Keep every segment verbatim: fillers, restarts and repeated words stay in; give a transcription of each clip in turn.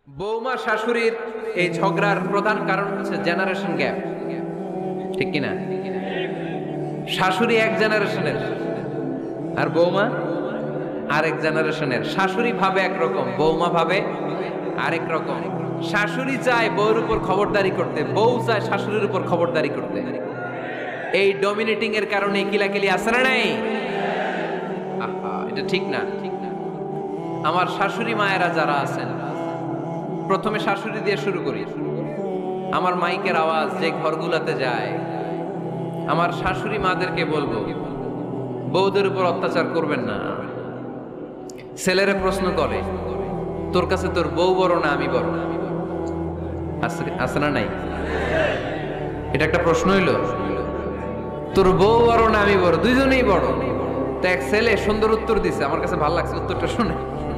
বৌমা শাশুড়ির এই ঝগড়ার প্রধান কারণ হচ্ছে জেনারেশন গ্যাপ, ঠিক কিনা? শাশুড়ি এক জেনারেশনের আর বৌমা আরেক জেনারেশনের। শাশুড়ি ভাবে একরকম, বৌমা ভাবে আরেক রকম। শাশুড়ি চায় বউর উপর খবরদারি করতে, বউ চায় শাশুড়ির উপর খবরদারি করতে। এই ডমিনেটিং এর কারণে কিলাকিলি আছে না নাই? আহা, এটা ঠিক না। আমার শাশুড়ি মায়েরা যারা আছেন, প্রথমে শাশুড়ি দিয়ে শুরু করি। আমার মাইকের আওয়াজ যে ঘরগুলোতে যায়, আমার শাশুড়ি মাদেরকে বলবো, বউদের উপর অত্যাচার করবেন না। ছেলেরা প্রশ্ন করে, তোর কাছে তোর বউ বড় না আমি বড়? আছে না নাই? এটা একটা প্রশ্ন হইল। তোর বউ বড় না আমি বড়? দুইজনেই বড়। তো এক ছেলে সুন্দর উত্তর দিছে, আমার কাছে ভালো লাগছে উত্তরটা শুনে।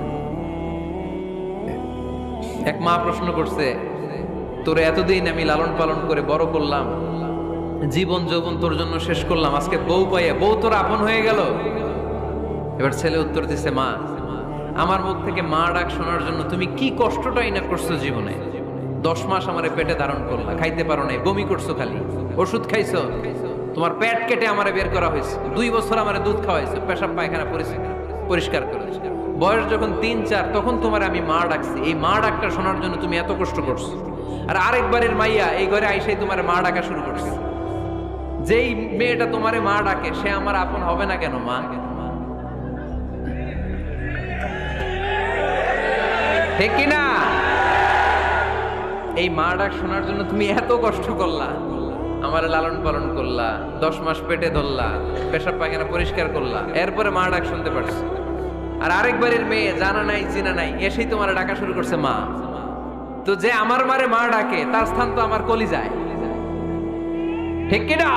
এক মা প্রশ্ন করছে, তোরে এতদিন আমি লালন পালন করে বড় করলাম, জীবন যৌবন তোর জন্য শেষ করলাম, আজকে বউ পাইয়া বউ তোর আপন হয়ে গেল? এবার ছেলে উত্তর দিছে, মা, আমার মুখ থেকে মা ডাক শোনার জন্য তুমি কি কষ্টটাই না করছো জীবনে। দশ মাস আমারে পেটে ধারণ করলা, খাইতে পারো নাই, বমি করছো, খালি ওষুধ খাইছো, তোমার পেট কেটে আমারে বের করা হয়েছে, দুই বছর আমারে দুধ খাওয়াইছো, পেশাব পায়খানা পরিষ্কার করেছো। বয়স যখন তিন চার তখন তোমার আমি মা ডাকছি, এই মা ডাকটা শোনার জন্য তুমি এত কষ্ট করছো। আর আরেকবারের মাইয়া এই ঘরে আইসাই তোমার মা ডাকা শুরু করছে। যেই মেয়েটা তোমারে মা ডাকে সে আমার আপন হবে না কেন মা? ঠিক কিনা? এই মা ডাক শোনার জন্য তুমি এত কষ্ট করলা, আমার লালন পালন করলা, দশ মাস পেটে ধরলা, পেশাব পায়খানা পরিষ্কার করলা, এরপরে মা ডাক শুনতে পারছো। আর আরেকবারের মেয়ে জানা নাই চিনা নাই এসেই তোমার ডাকা শুরু করছে মা। তো যে আমার মারে মা ডাকে তার স্থান তো আমার কলিজায়, ঠিক কিনা?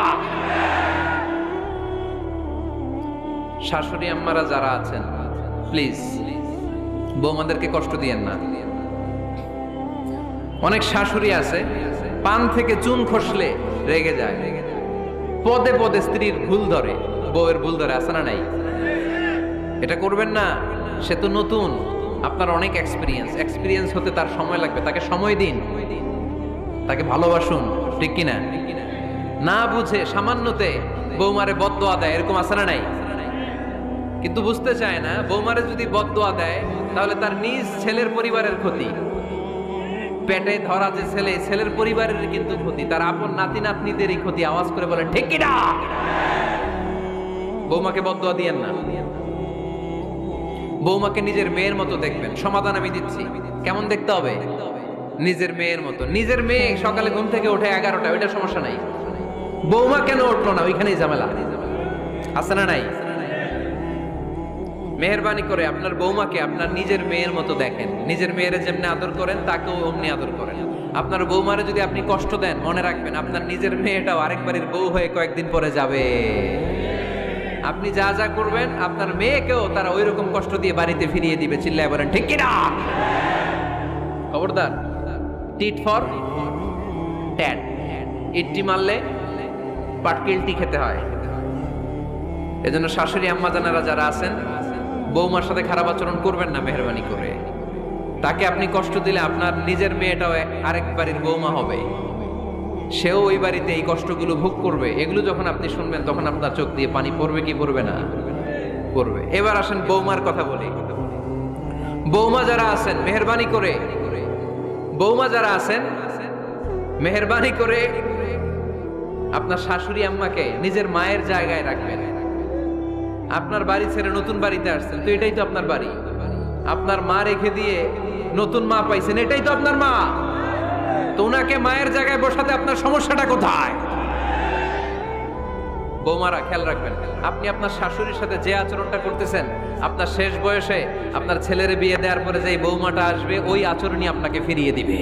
শাশুড়ি আম্মারা যারা আছেন, প্লিজ বৌমাদেরকে কষ্ট দিয়েন না। অনেক শাশুড়ি আছে পান থেকে চুন খসলে রেগে যায়, পদে পদে স্ত্রীর ভুল ধরে, বউয়ের ভুল ধরে, আছে না নাই? এটা করবেন না। সে তো নতুন, আপনার অনেক এক্সপিরিয়েন্স, এক্সপিরিয়েন্স হতে তার সময় লাগবে, তাকে সময় দিন, তাকে ভালোবাসুন, ঠিক কিনা? না বুঝে সামান্যতে বৌমারে বদদোয়া দেয়, এরকম আছে না নাই? কিন্তু বুঝতে চায় না, বৌমারে যদি বদদোয়া দেয় তাহলে তার নিজ ছেলের পরিবারের ক্ষতি। পেটে ধরা যে ছেলে, ছেলের পরিবারের কিন্তু ক্ষতি, তার আপন নাতি নাতনিদেরই ক্ষতি। আওয়াজ করে বলেন ঠিক কিনা? বৌমাকে বদদোয়া দিয়েন না। বৌমাকে নিজের মেয়ের মতো দেখবেন। সমাধান আমি দিচ্ছি। কেমন দেখতে হবে? নিজের মেয়ের মতো। নিজের মেয়ে সকালে ঘুম থেকে ওঠে এগারোটা, ওইটা সমস্যা নাই। বৌমা কেন উঠলো না, ওইখানেই ঝামেলা, আছে না নাই? মেহেরবানি করে আপনার বৌমাকে আপনার নিজের মেয়ের মতো দেখেন। নিজের মেয়ের যেমনি আদর করেন তাকেও অমনি আদর করেন। আপনার বৌমারে যদি আপনি কষ্ট দেন, মনে রাখবেন আপনার নিজের মেয়েটাও আরেকবারের বউ হয়ে কয়েকদিন পরে যাবে। আপনি যা যা করবেন আপনার মেয়েকেও তারা ওই রকম কষ্ট দিয়ে বাড়িতে ফিরিয়ে দিবে। চিল্লায় বলেন ঠিক কিনা? খবরদার, টিট ফর ট্যাট। ইটটি মারলে পাটকিলটি খেতে হয়। এজন্য শাশুড়ি আম্মা জানারা যারা আছেন, বৌমার সাথে খারাপ আচরণ করবেন না মেহেরবানি করে। তাকে আপনি কষ্ট দিলে আপনার নিজের মেয়েটাও আরেক বাড়ির বৌমা হবে, সেও ওই বাড়িতে এই কষ্টগুলো ভোগ করবে। এগুলো যখন আপনি শুনবেন তখন আপনার চোখ দিয়ে পানি পড়বে কি পড়বে না? পড়বে। এবার আসেন বৌমার কথা বলি। বৌমা যারা আছেন মেহেরবানি করে, বৌমা যারা আছেন মেহেরবানি করে আপনার শাশুড়ি আম্মাকে নিজের মায়ের জায়গায় রাখবেন। আপনার বাড়ি ছেড়ে নতুন বাড়িতে আসছেন, তো এটাই তো আপনার বাড়ি। আপনার মা রেখে দিয়ে নতুন মা পাইছেন, এটাই তো আপনার মা। তো ওনাকে মায়ের জায়গায় বসাতে আপনার সমস্যাটা কোথায়? বৌমারা খেয়াল রাখবেন, আপনি আপনার শাশুড়ির সাথে যে আচরণটা করতেছেন, আপনার শেষ বয়সে আপনার ছেলের বিয়ে দেওয়ার পরে যে বৌমাটা আসবে ওই আচরণই আপনাকে ফিরিয়ে দিবে।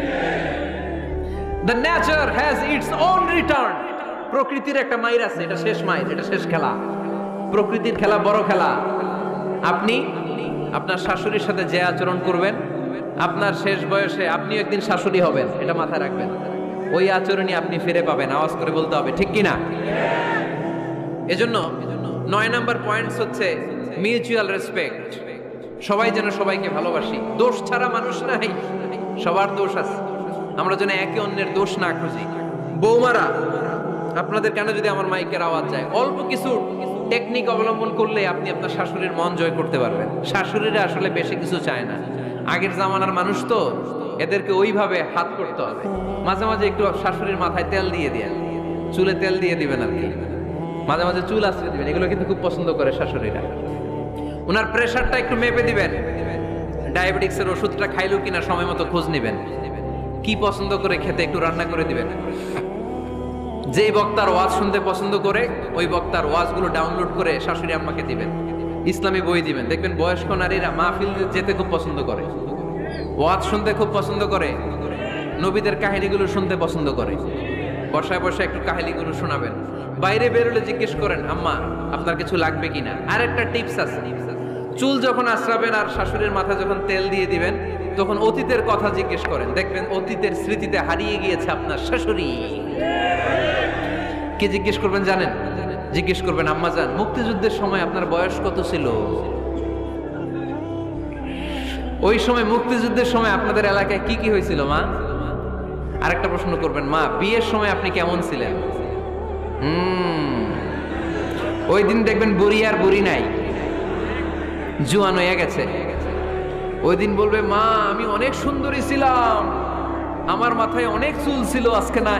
The nature has its own return. প্রকৃতির একটা মাইর আছে, এটা শেষ মাইর, এটা শেষ খেলা। প্রকৃতির খেলা বড় খেলা। আপনি আপনার শাশুড়ির সাথে যে আচরণ করবেন, আপনার শেষ বয়সে আপনি একদিন শাশুড়ি হবেন, এটা মাথায় রাখবেন। ওই আচরণই আপনি ফিরে পাবেন। আওয়াজ করে বলতে হবে ঠিক কিনা? এজন্য নয় নাম্বার পয়েন্টস হচ্ছে মিউচুয়াল রেসপেক্ট। সবাই যেন সবাইকে ভালোবাসি। দোষ ছাড়া মানুষ নাই। সবার দোষ আছে, আমরা যেন একে অন্যের দোষ না খুঁজি। বৌমারা, আপনাদের কেন যদি আমার মাইকের আওয়াজ যায়, অল্প কিছু টেকনিক অবলম্বন করলে আপনি আপনার শাশুড়ির মন জয় করতে পারবেন। শাশুড়িরা আসলে বেশি কিছু চায় না, আগের জামানার মানুষ তো, এদেরকে ওইভাবে হাত করতে হবে। মাঝে মাঝে একটু শাশুড়ির মাথায় তেল দিয়ে দিয়ে, চুলে তেল দিয়ে দিবেন আর কি, মাঝে মাঝে চুল আশ্রয় দিবেন, এগুলো কিন্তু খুব পছন্দ করে শাশুড়িরা। ওনার প্রেশারটা একটু মেপে দিবেন, ডায়াবেটিক্সের ওষুধটা খাইলো কিনা সময় মতো খোঁজ নিবেন, কি পছন্দ করে খেতে একটু রান্না করে দিবেন। যেই বক্তার ওয়াজ শুনতে পছন্দ করে ওই বক্তার ওয়াজগুলো ডাউনলোড করে শাশুড়ি আম্মাকে দিবেন, ইসলামী বই দিবেন। দেখবেন বয়স্ক নারীরা মাহফিল যেতে খুব পছন্দ করে, ওয়াজ শুনতে খুব পছন্দ করে, নবীদের কাহিনীগুলো শুনতে পছন্দ করে। বর্ষায় বর্ষায় একটু কাহিনীগুলো শোনাবেন। বাইরে বেরোলে জিজ্ঞেস করেন, আম্মা আপনার কিছু লাগবে কিনা। আর একটা টিপস আছে, চুল যখন আশ্রাবেন আর শাশুড়ির মাথায় যখন তেল দিয়ে দিবেন, তখন অতীতের কথা জিজ্ঞেস করেন, দেখবেন অতীতের স্মৃতিতে হারিয়ে গিয়েছে আপনার শাশুড়ি। কে জিজ্ঞেস করবেন জানেন? জিজ্ঞেস করবেন, আম্মা জান মুক্তিযুদ্ধের সময় আপনার বয়স কত ছিল? ওই সময় মুক্তিযুদ্ধের সময় আপনাদের এলাকায় কি কি হয়েছিল মা? আরেকটা প্রশ্ন করবেন, মা বিয়ের সময় আপনি কেমন ছিলেন? হুম, ওই দিন দেখবেন বুড়ি আর বুড়ি নাই, জুয়ান হয়ে গেছে। ওই দিন বলবে, মা আমি অনেক সুন্দরী ছিলাম, আমার মাথায় অনেক চুল ছিল, আজকে নাই।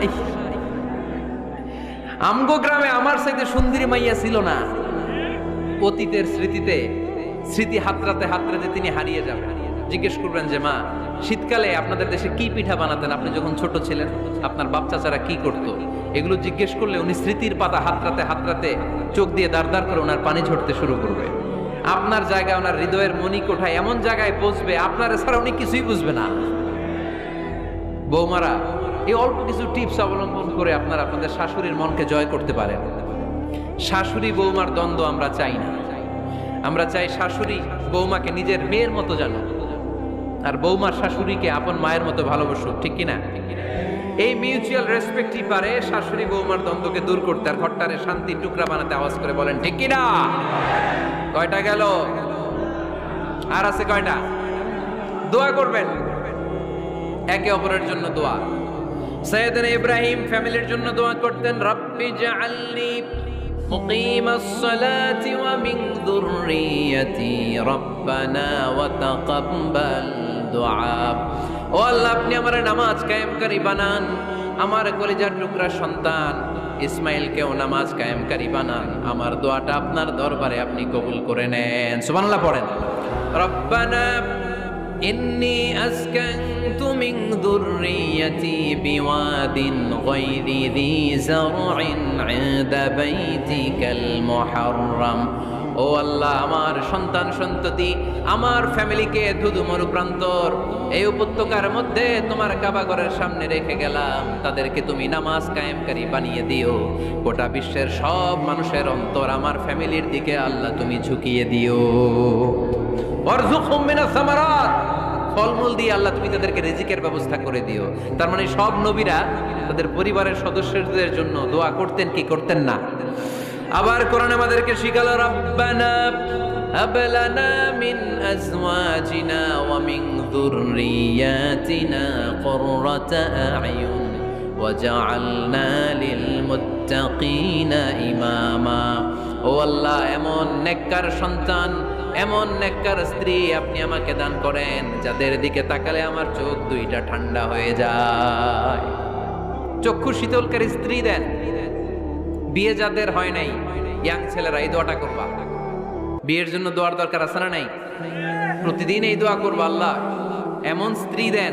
আমগো গ্রামে আমার সাথে সুন্দরী মাইয়া ছিল না। অতীতের স্মৃতিতে, স্মৃতি হাতরাতে হাতরাতে তিনি হারিয়ে যাবেন। জিজ্ঞেস করবেন যে, মা শীতকালে আপনাদের দেশে কি পিঠা বানাতেন আপনি যখন ছোট ছিলেন, আপনার বাপ চাচারা কি করতো? এগুলো জিজ্ঞেস করলে উনি স্মৃতির পাতা হাতরাতে হাতরাতে চোখ দিয়ে দাঁড় দাঁড় করে ওনার পানি ঝরতে শুরু করবে। আপনার জায়গায়, ওনার হৃদয়ের মনি কোঠায় এমন জায়গায় বসবে, আপনার ছাড়া উনি কিছুই বুঝবে না। বৌমারা, এই অল্প কিছু টিপস অবলম্বন করে আপনারা আপনাদের শাশুড়ির মনকে জয় করতে পারেন। শাশুড়ি বৌমার দ্বন্দ্ব আমরা চাই না, আমরা চাই শাশুড়ি বৌমাকে নিজের মেয়ের মতো জানো, আর বৌমার শাশুড়িকে আপন মায়ের মতো ভালোবাসুক, ঠিক কিনা? এই মিউচুয়াল রেসপেক্টই পারে শাশুড়ি বৌমার দ্বন্দ্বকে দূর করতে, আর ঘরটারে শান্তির টুকরা বানাতে। আওয়াজ করে বলেন ঠিক কিনা? কয়টা গেল? আর আছে কয়টা? দোয়া করবেন একে অপরের জন্য। দোয়া, সাইয়েদনা ইব্রাহিম ফ্যামিলির জন্য দোয়া করতেন, রব্বি জাআলনি মুকিমাস সালাতি ওয়া মিন যুররিয়াতি রব্বানা ওয়া তাকাব্বাল দুআ। ও আল্লাহ, আপনি আমার নামাজ কায়েমকারী বানান, আমার কলিজার টুকরা সন্তান ইসমাইলকেও নামাজ কায়েমকারী বানান, আমার দোয়াটা আপনার দরবারে আপনি কবুল করে নেন। সুবহানাল্লাহ পড়েন। রব্বানা ইন্নী আসকানতু মিন যুররিয়াতি বিওয়াদিন গায়রি যী যারইন ইনদা বাইতিকাল মুহাররাম। ও আল্লাহ, আমার সন্তান সন্ততি, আমার ফ্যামিলিকে ধুধু মরুপ্রান্তর এই উপত্যকার মধ্যে তোমার কাবাঘরের সামনে রেখে গেলাম, তাদেরকে তুমি নামাজ কায়েমকারী বানিয়ে দিও। গোটা বিশ্বের সব মানুষের অন্তর আমার ফ্যামিলির দিকে আল্লাহ তুমি ঝুঁকিয়ে দিও। ওয়ারযুকহুম মিনাস সামারাত, ফলমূল দিয়ে আল্লাহ তুমি তাদেরকে রিজিকের ব্যবস্থা করে দিও। তার মানে সব নবীরা তাদের পরিবারের সদস্যদের জন্য দোয়া করতেন কি করতেন না? আবার কোরআন আমাদেরকে শিখালো, রব্বানা হাব লানা মিন আজওয়াজিনা ওয়া মিন যুররিয়াতিনা কুররাতা আ'য়ুন ওয়াজআলনা লিল মুত্তাকিনা ইমামা। ও আল্লাহ, এমন নেককার সন্তান, এমন নেককার স্ত্রী আপনি আমাকে দান করেন যাদের দিকে তাকালে আমার চোখ দুইটা ঠান্ডা হয়ে যায়। চক্ষু শীতলকারী স্ত্রী দেন। বিয়ে যাদের হয় নাই, ইয়াং ছেলেরা এই দোয়াটা করবা। বিয়ের জন্য দোয়ার দরকার আছে না নাই? প্রতিদিন এই দোয়া করবা, আল্লাহ এমন স্ত্রী দেন,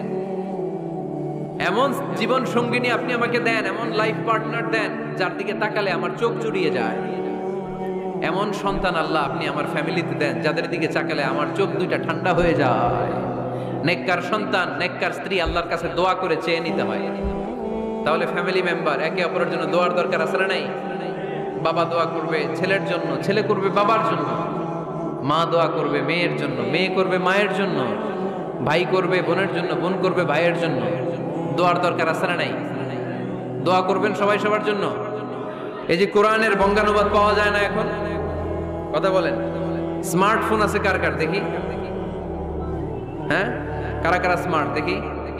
এমন জীবন সঙ্গিনী আপনি আমাকে দেন, এমন লাইফ পার্টনার দেন যার দিকে তাকালে আমার চোখ জুড়িয়ে যায়। এমন সন্তান আল্লাহ আপনি আমার ফ্যামিলিতে দেন যাদের দিকে তাকালে আমার চোখ দুইটা ঠান্ডা হয়ে যায়। নেককার সন্তান, নেককার স্ত্রী আল্লাহর কাছে দোয়া করে চেয়ে নিতে হয়। তাহলে ফ্যামিলি মেম্বার একে অপরের জন্য দোয়ার দরকার আছে না নাই? বাবা দোয়া করবে ছেলের জন্য, ছেলে করবে বাবার জন্য, মা দোয়া করবে মেয়ের জন্য, মেয়ে করবে মায়ের জন্য, ভাই করবে বোনের জন্য, বোন করবে ভাইয়ের জন্য। দোয়ার দরকার আছে না নাই? দোয়া করবেন সবাই সবার জন্য। এই যে কোরআনের বঙ্গানুবাদ পাওয়া যায় না এখন, কথা বলেন। স্মার্টফোন আছে কার কার দেখি? হ্যাঁ, কারা কারা স্মার্ট দেখি?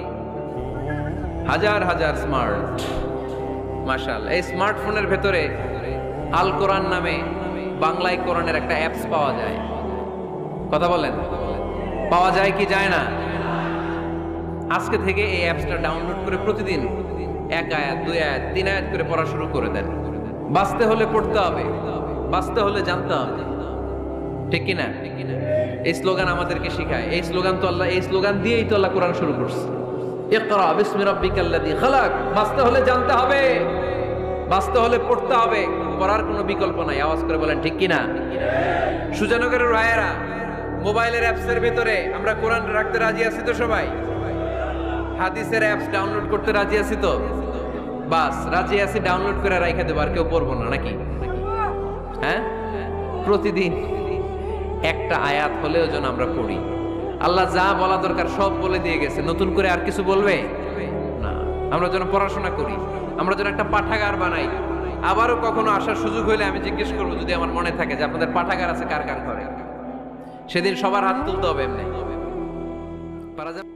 হাজার হাজার স্মার্ট, মাশাআল্লাহ। এই স্মার্টফোনের ভেতরে আল কোরআন নামে বাংলায় কোরআনের একটা অ্যাপস পাওয়া যায়। কথা বলেন, পাওয়া যায় কি যায় না? আজকে থেকে এই অ্যাপসটা ডাউনলোড করে প্রতিদিন এক আয়াত, দুই আয়াত, তিন আয়াত করে পড়া শুরু করে দেন। বাঁচতে হলে পড়তে হবে, বাঁচতে হলে জানতে হবে, ঠিক কিনা? এই স্লোগান আমাদেরকে শেখায়। এই স্লোগান তো আল্লাহ, এই স্লোগান দিয়েই তো আল্লাহ কোরআন শুরু করছে। ইকরা বিসমি রাব্বিকাল্লাযী খালাক। বাঁচতে হলে জানতে হবে, বাঁচতে হলে পড়তে হবে, পড়ার কোনো বিকল্প নাই। আওয়াজ করে বলেন ঠিক কিনা? সুজানগরের রায়েরা, মোবাইলের অ্যাপসের ভিতরে আমরা কোরআন রাখতে রাজি আছি তো সবাই? হাদিসের অ্যাপস ডাউনলোড করতে রাজি আছি তো? বাস রাজি আছি, ডাউনলোড করে রাইখা দেবো, আর কেউ পড়বো না নাকি? হ্যাঁ, প্রতিদিন একটা আয়াত হলেও যেন আমরা পড়ি। আল্লাহ যা বলা দরকার সব বলে দিয়ে গেছে, নতুন করে আর কিছু বলবে না। আমরা যেন পড়াশোনা করি, আমরা যেন একটা পাঠাগার বানাই। আবারও কখনো আসার সুযোগ হইলে আমি জিজ্ঞেস করবো, যদি আমার মনে থাকে যে আপনাদের পাঠাগার আছে কার কার ঘরে, সেদিন সবার হাত তুলতে হবে। এমনি পারা যাবে?